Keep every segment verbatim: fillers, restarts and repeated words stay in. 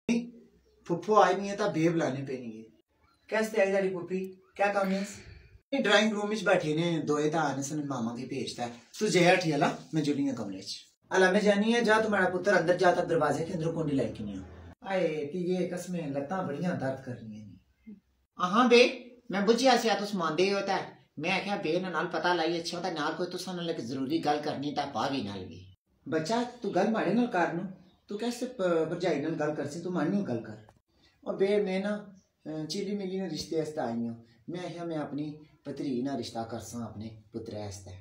फुप्पो आई नहीं है तो बेब लाने पे नहीं है। कैसे आई जारी पुप्पी, क्या काम है? ड्राइंग रूम में बैठे ने दोए ता आने से मामा की भेजता है। तू जया ठियाला मैं जुड़ी है कमरे च। अला मैं जानी है जा तुम्हारा पुत्र अंदर जाता दरवाजे के अंदर कुंडी लाई नहीं आए कि ये कसमें लत्ता बढ़िया दर्द कर रही है। हां बे मैं बुझिया से तो समान दे होता है। मैं आख्या बे नाल पता लाई अच्छा होता नाल कोई तुसा नाल एक जरूरी गल करनी ता पावी नाल भी। बच्चा तू गल माड़े नाल करनो तू कैसे भरजाई नाल गल करसी तू मानी गल कर। और बे मैं ना चिली मिली ने रिश्ते आस्ते आई हूं। मैं आख्या मैं अपनी पतरी ना रिश्ता करसा अपने पुत्र आस्ते।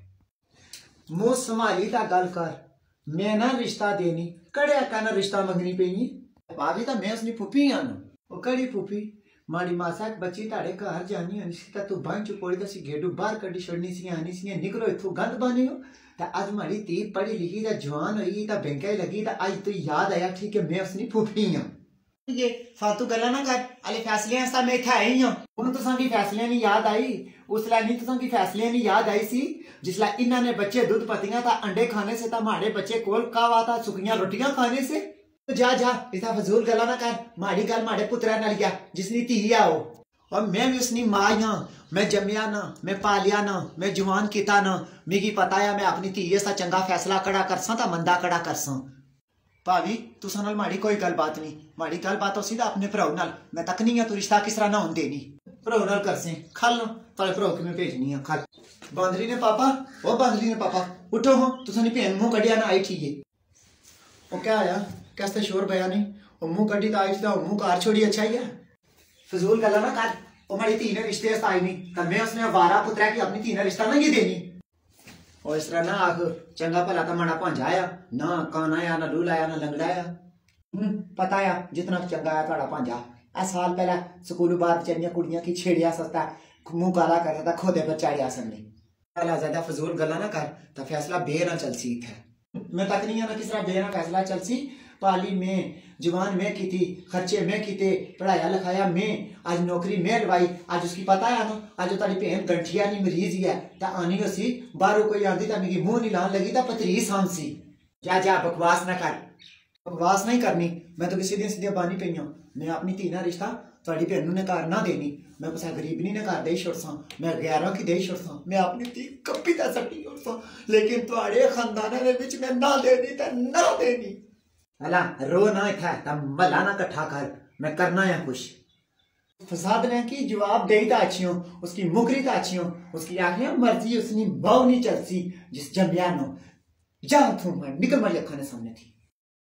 मुंह संभाली ता गल कर। मैं ना रिश्ता देनी कड़िया कहना रिश्ता मंगनी पेनी भाभी ता मैं उसनी फुफी आना ओ कड़ी फुफी माड़ी मासा बच्ची ताड़े घर जानी हनी ता तू बन चुकोड़ी ता सी गेडू बाहर कड़ी छड़नी सी आनी सी निकलो इथों गंद बने हो ता आज माड़ी ती पढ़ी लिखी ता जवान हुई ता बैंके लगी ता आज तो याद आया ठीक है मैं उसनी फुफी हां। ये फालतू गल्ला ना कर अले फैसले आस्ता मैं इत्थे आई हां हुन तुसां दी फैसले नहीं याद आई उसलै नहीं तुसां दी फैसले नहीं याद आई सी जिसलै इन्हां ने बच्चे दूध पतियां ता अंडे खाने से ता माड़े बच्चे कोल कावा ता सुखियां रोटियां खाने से। तो जा जा इतना फजूल गल्ला ना कर माड़ी गल माड़े पुत्रा नाल गया जिसनी धी आओ और मैं भी उसनी मां हां मैं जम्मिया ना मैं पालिया ना मैं जवान किता ना मिगी पता है मैं अपनी धी सा चंगा फैसला कड़ा करसा ता मंदा कड़ा करसा। भाभी तुसा नाल माड़ी कोई गल बात नहीं माड़ी गल बात हो सीधा अपने भराऊ नाल मैं तक नहीं है तू रिश्ता किस तरह ना होने देनी भराऊ नाल करसे खल ताले भराऊ की मैं भेजनी है खल। बांदरी ने पापा ओ बांदरी ने पापा उठो हो तुसा नी भेन मुंह कढ़िया ना आई ठीक है ओ क्या आया कैसे शोर बया नहीं ओ मुंह कढ़ी ता आई ता मुंह कार छोड़ी अच्छा ही है फजूल गल्ला ना कर ओ माड़ी धी ने रिश्ते आस्ते आई नहीं कल मैं उसने वारा पुत्रा की अपनी धी ने रिश्ता नहीं देनी और इस तरह ना आख चंगा भला तो माड़ा भांजा आया ना कान आया ना लूल आया ना लंगड़ा आया। हम्म पता है जितना चंगा आया थोड़ा भांजा आ साल पहला स्कूल बाहर बेचारियां कुड़ियां की छेड़िया सस्ता मुंह काला करता था खोदे पर चाड़िया सन नहीं पहला ज्यादा फजूल गल्ला ना कर तो फैसला बे ना चलसी इत्थे मैं तक नहीं है ना किस तरह बे ना फैसला चलसी पाली में जवान में की थी खर्चे में किते पढ़ाया लिखाया मैं आज नौकरी में लवाई आज उसकी पता है ना आज तारी भेन गंठिया नहीं मरीज ही है ता आनी सी बाहरों कोई आंदी ता मिगी मुंह नहीं लान लगी ता पतरी सांसी। जा जा बकवास ना कर बकवास नहीं करनी मैं तो किसी दिन सीधे पानी पई हूं मैं अपनी धी ना रिश्ता ताड़ी भेनू ने घर ना देनी मैं कुछ गरीबनी ने घर दे छोड़सा मैं ग्यारह की दे छोड़सा मैं अपनी धी कपी ता सट्टी छोड़सा लेकिन तुहाड़े खानदान दे विच मैं ना देनी ता ना देनी। अला रो ना इथा तब भला ना कट्ठा कर मैं करना है कुछ फसाद ने की जवाब दे ता अच्छी हो उसकी मुकरी ता अच्छी हो उसकी आंखें मर्जी उसनी बाव नहीं चलसी जिस जमिया नो जा तू मैं निकल मरिया खाने सामने थी।